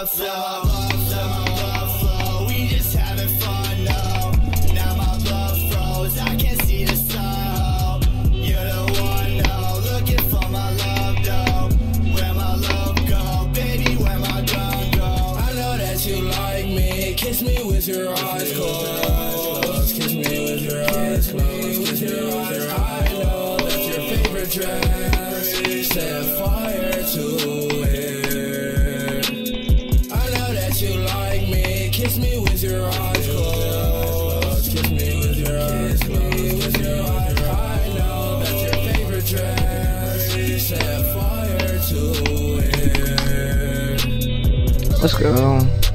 blood flow. We just having fun, no. Now my blood froze, I can't see the sun. You're the one, no. Looking for my love, though. Where my love go, baby, where my gun go. I know that you like me, kiss me with your eyes closed. Kiss me with your eyes closed. Kiss me with your eyes. I know that's your favorite dress. Set fire to it. I know that you like me. Kiss me with your eyes closed. Kiss me with your eyes closed. I know that's your favorite dress. Set fire to it. Let's go.